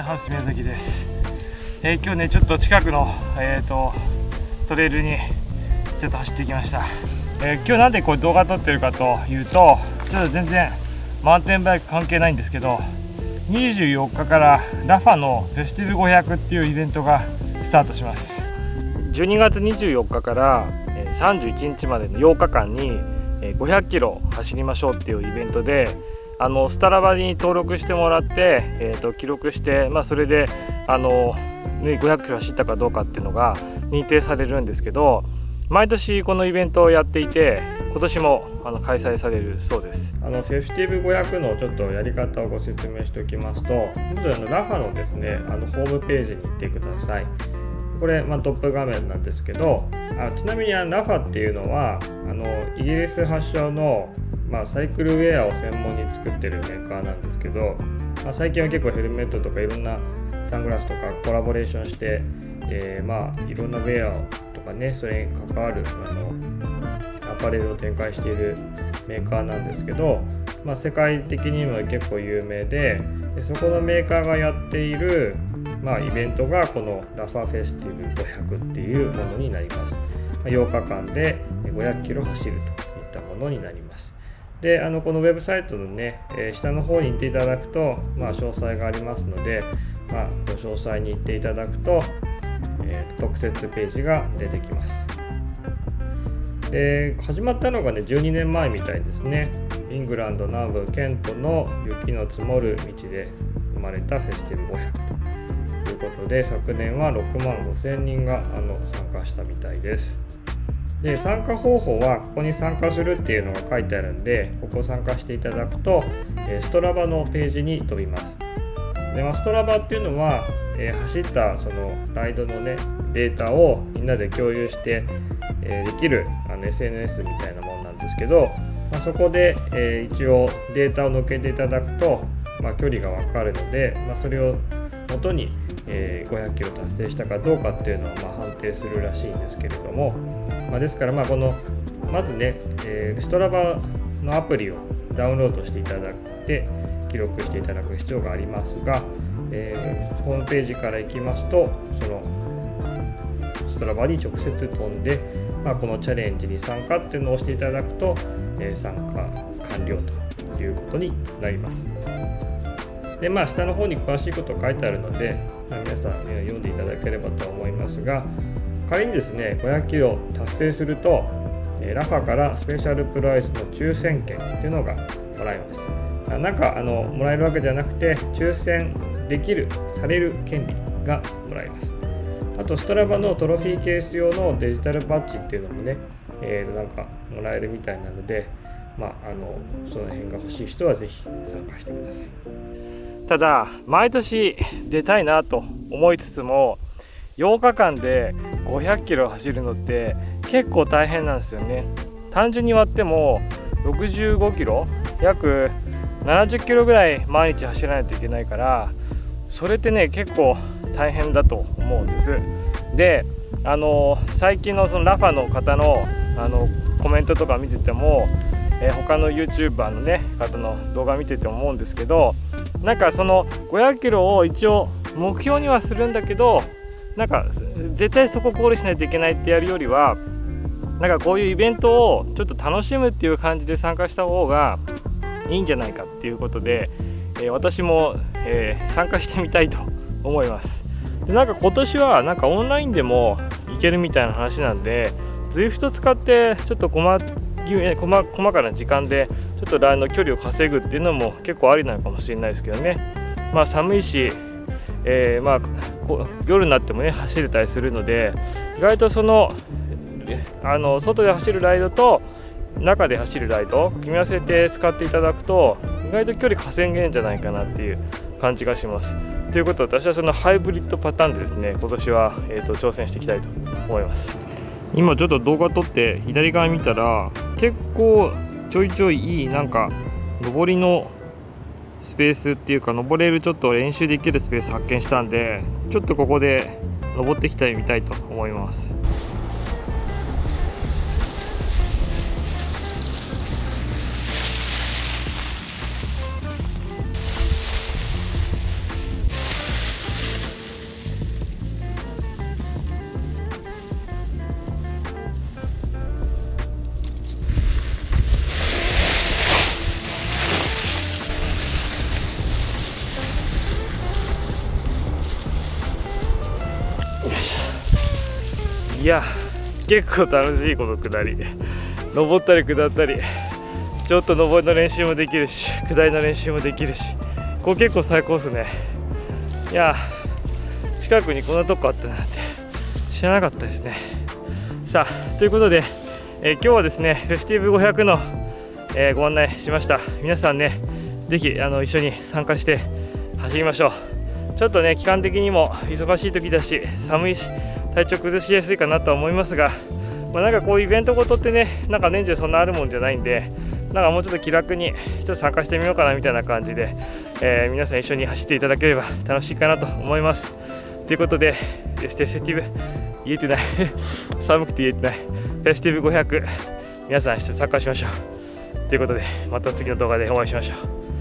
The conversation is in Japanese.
ハウス宮崎です。今日ねちょっと近くの、トレイルにちょっと走ってきました。今日なんでこれ動画撮ってるかというと、ちょっと全然マウンテンバイク関係ないんですけど、24日からラファのフェスティブ500っていうイベントがスタートします。12月24日から31日までの8日間に500キロ走りましょうっていうイベントで、スタラバに登録してもらって、記録して、それで500キロ走ったかどうかっていうのが認定されるんですけど、毎年このイベントをやっていて、今年も開催されるそうです。フェスティブ500のちょっとやり方をご説明しておきますと、まずラファのですねホームページに行ってください。これ、トップ画面なんですけど、ちなみにラファっていうのはイギリス発祥の、サイクルウェアを専門に作ってるメーカーなんですけど、最近は結構ヘルメットとかいろんなサングラスとかコラボレーションして、いろんなウェアとかね、それに関わるアパレルを展開しているメーカーなんですけど、世界的にも結構有名で、そこのメーカーがやっているイベントがこのラファフェスティブ500っていうものになります。8日間で500キロ走るといったものになります。で、このウェブサイトのね、下の方に行っていただくと、詳細がありますので、ご詳細に行っていただくと、特設ページが出てきます。で、始まったのがね、12年前みたいですね。イングランド南部ケントの雪の積もる道で生まれたフェスティブ500ということで、昨年は6万5,000人が参加したみたいです。で、参加方法はここに参加するっていうのが書いてあるんで、ここを参加していただくとストラバのページに飛びます。で、ストラバっていうのは走ったそのライドのねデータをみんなで共有してできるSNS みたいなものなんですけど、そこで一応データを載っけていただくと、距離が分かるので、それを元に500キロ達成したかどうかっていうのを判定するらしいんですけれども、ですからこのまずねストラバのアプリをダウンロードしていただいて記録していただく必要がありますが、ホームページから行きますと、そのストラバに直接飛んで、このチャレンジに参加っていうのを押していただくと、参加完了ということになります。で、下の方に詳しいこと書いてあるので、皆さん、読んでいただければと思いますが、仮にですね500キロ達成すると、ラファからスペシャルプライスの抽選券っていうのがもらえます。もらえるわけではなくて、抽選できるされる権利がもらえます。あとストラバのトロフィーケース用のデジタルバッジっていうのもね、もらえるみたいなので、その辺が欲しい人はぜひ参加してください。ただ毎年出たいなと思いつつも、8日間で500キロ走るのって結構大変なんですよね。単純に割っても65キロ、約70キロぐらい毎日走らないといけないから、それってね結構大変だと思うんです。で、最近のそのラファの方のコメントとか見てても、他の YouTuber のね方の動画見てても思うんですけど、その500キロを一応目標にはするんだけど、絶対そこゴールしないといけないってやるよりは、こういうイベントをちょっと楽しむっていう感じで参加した方がいいんじゃないかっていうことで、私も、参加してみたいと思います。で、今年はオンラインでも行けるみたいな話なんで、 Zwift 使ってちょっと細かな時間でちょっと距離を稼ぐっていうのも結構ありなのかもしれないですけどね。寒いし、夜になってもね走れたりするので、意外とその外で走るライドと中で走るライドを組み合わせて使っていただくと、意外と距離稼げるんじゃないかなっていう感じがします。ということで、私はそのハイブリッドパターンでですね、今年は、挑戦していきたいと思います。今ちょっと動画撮って左側見たら、結構ちょいちょいいい上りのスペースっていうか、登れるちょっと練習できるスペース発見したんで、ちょっとここで登ってきてみたいと思います。 や結構楽しいこの下り、登ったり下ったり、ちょっと登りの練習もできるし下りの練習もできるし、これ結構最高ですね。いや近くにこんなとこあったなんて知らなかったですね。さあということで、今日はですねフェスティブ500の、ご案内しました。皆さんねぜひ一緒に参加して走りましょう。ちょっとね期間的にも忙しい時だし寒いし体調崩しやすいかなとは思いますが、なんかこういうイベントごとってねなんか年中そんなあるもんじゃないんで、なんかもうちょっと気楽に一つ参加してみようかなみたいな感じで、皆さん一緒に走っていただければ楽しいかなと思います。ということでフェスティブ言えてない寒くて言えてないフェスティブ500、皆さん一緒に参加しましょう。ということでまた次の動画でお会いしましょう。